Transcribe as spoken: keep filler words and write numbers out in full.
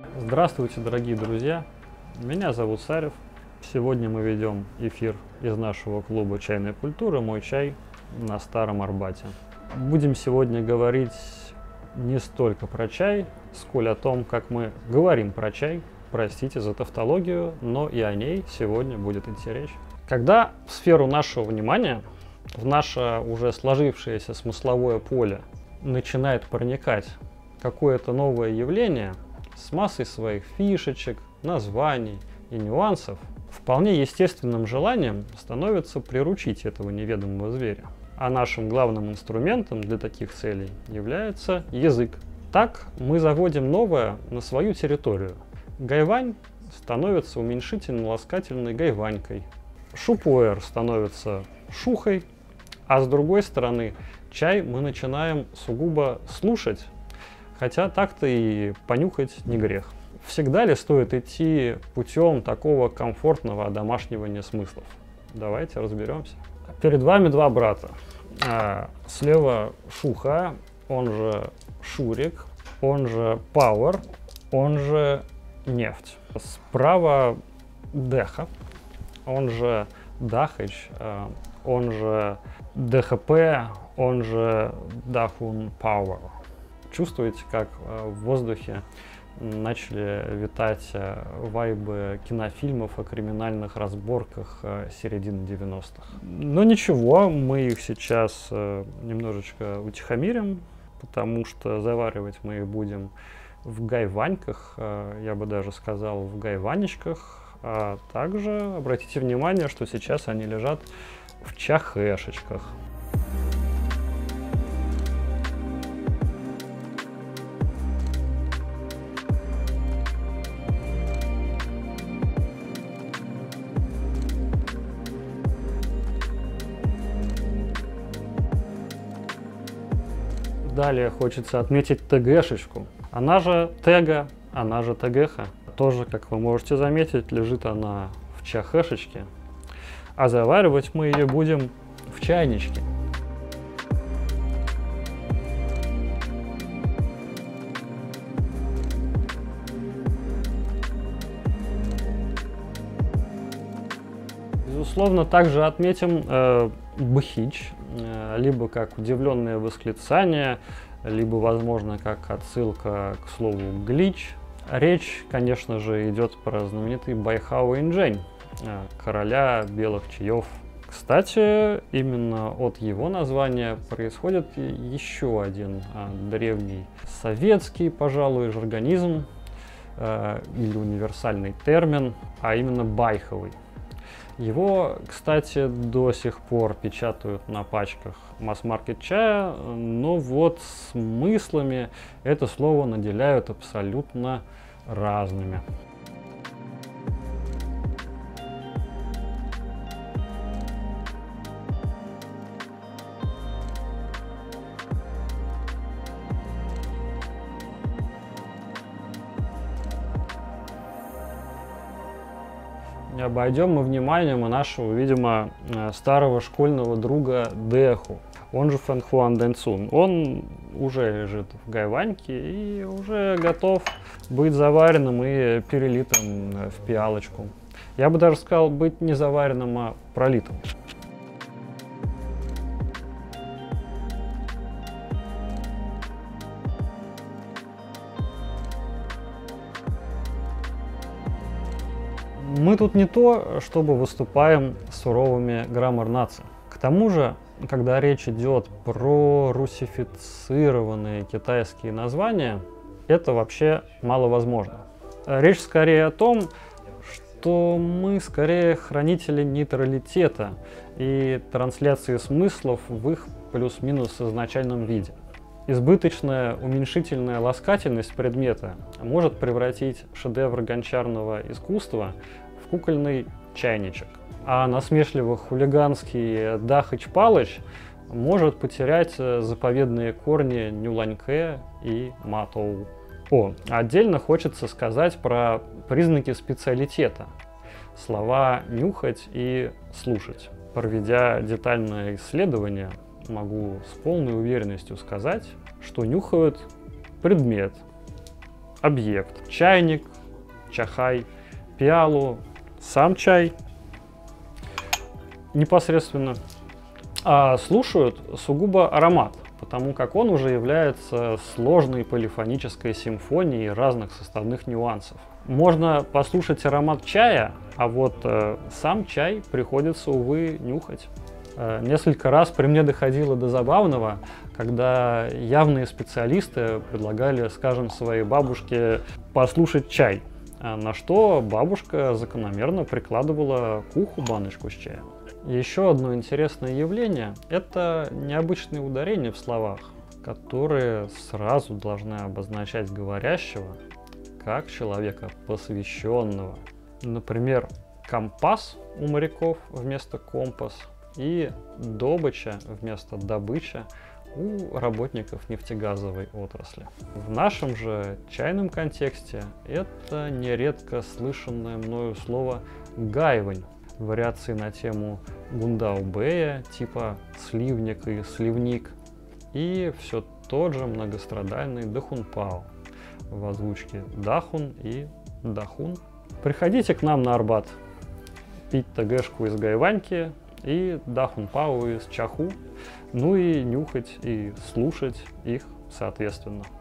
Здравствуйте, дорогие друзья! Меня зовут Сарев. Сегодня мы ведем эфир из нашего клуба чайной культуры «Мой чай» на Старом Арбате. Будем сегодня говорить не столько про чай, сколь о том, как мы говорим про чай. Простите за тавтологию, но и о ней сегодня будет идти речь. Когда в сферу нашего внимания, в наше уже сложившееся смысловое поле начинает проникать какое-то новое явление с массой своих фишечек, названий и нюансов, вполне естественным желанием становится приручить этого неведомого зверя. А нашим главным инструментом для таких целей является язык. Так мы заводим новое на свою территорию. Гайвань становится уменьшительно-ласкательной гайванькой. Шупуэр становится шухой, а с другой стороны чай мы начинаем сугубо слушать, хотя так-то и понюхать не грех. Всегда ли стоит идти путем такого комфортного одомашнивания смыслов? Давайте разберемся. Перед вами два брата. Слева Шуха, он же Шурик, он же Пауэр, он же Нефть. Справа Деха, он же Дахыч, он же ДХП, он же Дахун Пауэр. Чувствуете, как в воздухе начали витать вайбы кинофильмов о криминальных разборках середины девяностых. Но ничего, мы их сейчас немножечко утихомирим, потому что заваривать мы их будем в гайваньках, я бы даже сказал, в гайванечках. А также обратите внимание, что сейчас они лежат в чахэшечках. Далее хочется отметить ТГшечку. Она же тега, она же ТГХа. Тоже, как вы можете заметить, лежит она в чахэшечке. А заваривать мы ее будем в чайничке. Безусловно, также отметим э, бхич, э, либо как удивленное восклицание, либо, возможно, как отсылка к слову глич. Речь, конечно же, идет про знаменитый Байхао Инжэнь, э, короля белых чаев. Кстати, именно от его названия происходит еще один э, древний советский, пожалуй, жаргонизм э, или универсальный термин, а именно байховый. Его, кстати, до сих пор печатают на пачках масс-маркет чая, но вот смыслами это слово наделяют абсолютно разными. Не обойдем мы вниманием и нашего, видимо, старого школьного друга Деху, он же Фэн Хуан Дэн Цун. Он уже лежит в гайваньке и уже готов быть заваренным и перелитым в пиалочку. Я бы даже сказал, быть не заваренным, а пролитым. Мы тут не то, чтобы выступаем суровыми граммар-наци. К тому же, когда речь идет про русифицированные китайские названия, это вообще маловозможно. Речь скорее о том, что мы скорее хранители нейтралитета и трансляции смыслов в их плюс-минус изначальном виде. Избыточная уменьшительная ласкательность предмета может превратить шедевр гончарного искусства в кукольный чайничек, а насмешливо хулиганский Дахыч-Палыч может потерять заповедные корни Нюланьке и Матоу. О, отдельно хочется сказать про признаки специалитета. Слова «нюхать» и «слушать». Проведя детальное исследование, могу с полной уверенностью сказать, что нюхают предмет, объект. Чайник, чахай, пиалу, сам чай непосредственно. А слушают сугубо аромат, потому как он уже является сложной полифонической симфонией разных составных нюансов. Можно послушать аромат чая, а вот э, сам чай приходится, увы, нюхать. Э, несколько раз при мне доходило до забавного, когда явные специалисты предлагали, скажем, своей бабушке послушать чай, на что бабушка закономерно прикладывала к уху баночку с чаем. Еще одно интересное явление – это необычные ударения в словах, которые сразу должны обозначать говорящего как человека посвященного. Например, компас у моряков вместо компас и добыча вместо добыча у работников нефтегазовой отрасли. В нашем же чайном контексте это нередко слышанное мною слово «гайвань», вариации на тему гундаубея, типа сливник и сливник, и все тот же многострадальный дахунпао в озвучке дахун и дахун. Приходите к нам на Арбат пить тэгэшку из гайваньки и дахунпао из чаху, ну и нюхать и слушать их соответственно.